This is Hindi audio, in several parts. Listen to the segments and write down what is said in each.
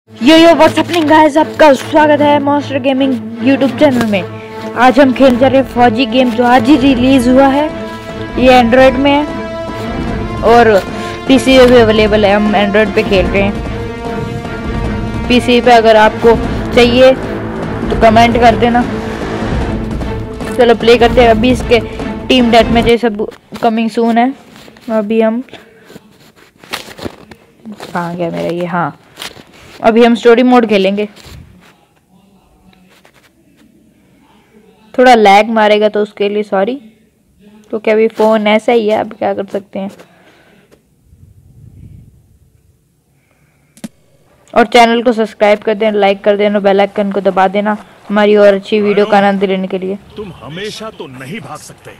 यो व्हाट्स हैपनिंग गाइस, आपका स्वागत है मॉन्स्टर गेमिंग यूट्यूब चैनल में। आज हम खेल रहे हैं फौजी गेम जो आज ही रिलीज हुआ है। ये एंड्रॉयड में है और पीसी पे भी अवेलेबल है। हम एंड्रॉयड पे खेल रहे हैं। पीसी पे अगर आपको चाहिए तो कमेंट कर देना। चलो प्ले करते हैं। अभी इसके टीम डेट में जैसे सब कमिंग सून है। अभी हम कहाँ गया मेरा ये, हाँ अभी हम स्टोरी मोड खेलेंगे। थोड़ा लैग मारेगा तो उसके लिए सॉरी, क्योंकि अभी फोन ऐसा ही है, अब क्या कर सकते हैं। और चैनल को सब्सक्राइब कर देना, लाइक कर देना, बेल आइकन को दबा देना हमारी और अच्छी वीडियो का आनंद लेने के लिए। तुम हमेशा तो नहीं भाग सकते।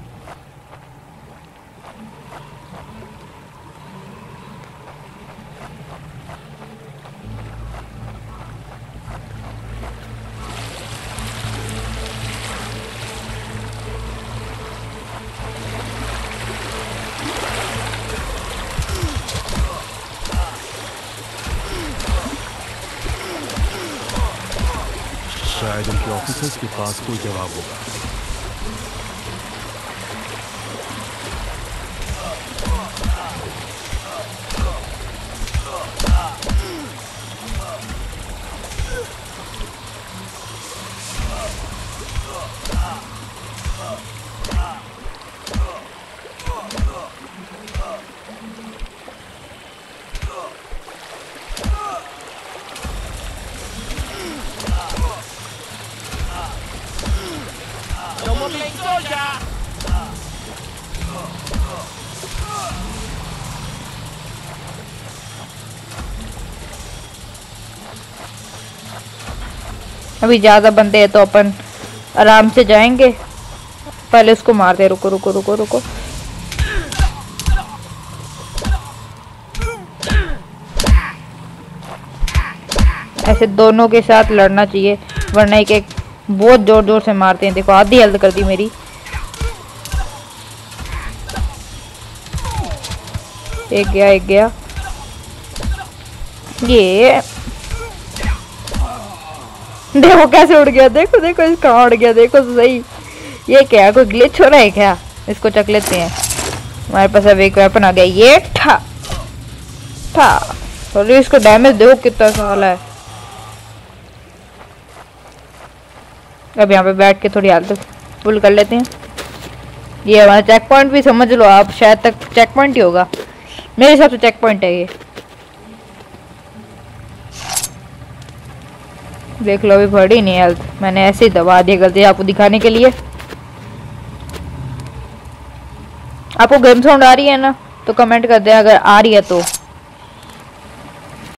शायद उनके ऑफिसर्स के पास कोई जवाब होगा। अभी ज्यादा बंदे हैं तो अपन आराम से जाएंगे। पहले उसको मारते। रुको रुको रुको रुको। ऐसे दोनों के साथ लड़ना चाहिए, वरना एक बहुत जोर जोर से मारते हैं। देखो आधी हेल्थ कर दी मेरी। एक गया एक गया। ये देखो कैसे उड़ गया। देखो देखो इसका उड़ गया, देखो तो सही। ये क्या कोई ग्लिच हो रहा है क्या? इसको चक लेते हैं। हमारे पास अब एक वेपन आ गया। ये ठा ठा। और इसको डैमेज देखो कितना साला है। अब यहाँ पे बैठ के थोड़ी हालत फुल कर लेते हैं। ये हमारा चेक पॉइंट भी समझ लो आप, शायद तक चेक पॉइंट ही होगा। मेरे हिसाब से चेक पॉइंट है ये। देख लो अभी बढ़ी नहीं हेल्थ, मैंने ऐसे ही दबा दिया गलती आपको दिखाने के लिए। आपको गेम साउंड आ रही है ना तो कमेंट कर दें, अगर आ रही है तो।